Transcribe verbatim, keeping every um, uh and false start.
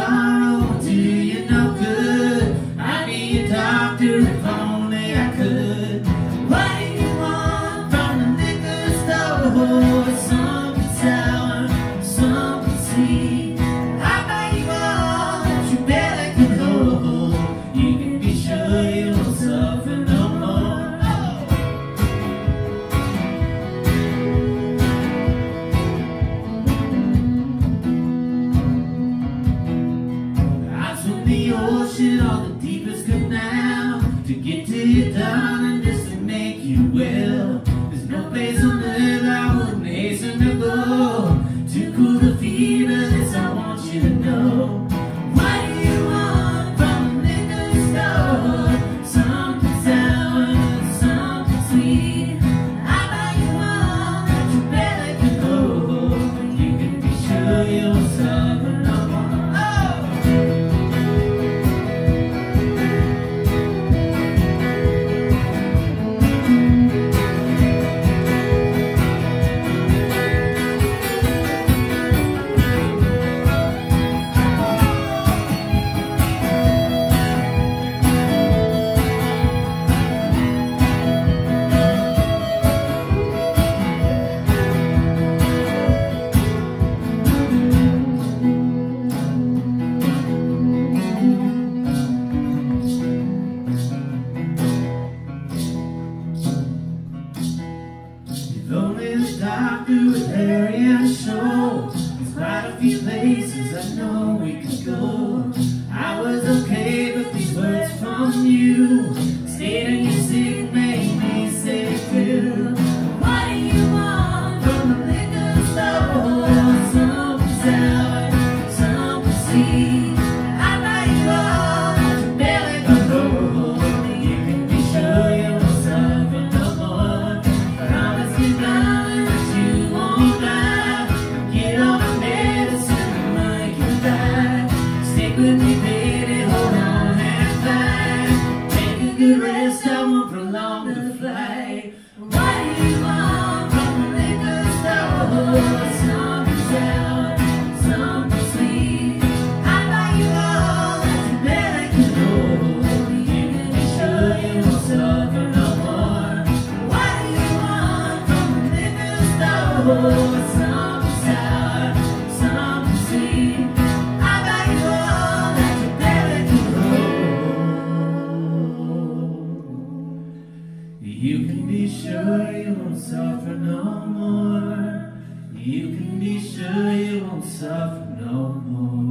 sorrow will do you no good. I'd be a doctor if only I could. What do you want from the liquor store? Something sour, something sweet. I'll buy you all that your belly can hold. You can be sure you won't suffer no more. The ocean or the deepest canal to get to you, darling, just to make you well. There's no place on earth I wouldn't hasten to go to cool the fever. This I want you to know. What do you want from the liquor store? Something sour, something sweet. I'll buy you all that your belly can hold. You can be sure you'll suffer no more. Doctor with Harry and Show. There's quite a few places I know we could go. I was okay, but these words from you stayed in your sick, made me sick too. What do you want from the liquor store? Something sour, something sweet. I'll buy you all that your belly can hold. You can be sure you won't suffer no more. Promise me, darling, with me, baby, hold on and fight. Take a good rest, I won't prolong the flight. What do you want from the liquor store? Something sour, something sweet. I'll buy you all that your belly can hold. You can be sure you won't suffer no more. What do you want from the liquor store? Something sour, something sweet. You can be sure you won't suffer no more. You can be sure you won't suffer no more.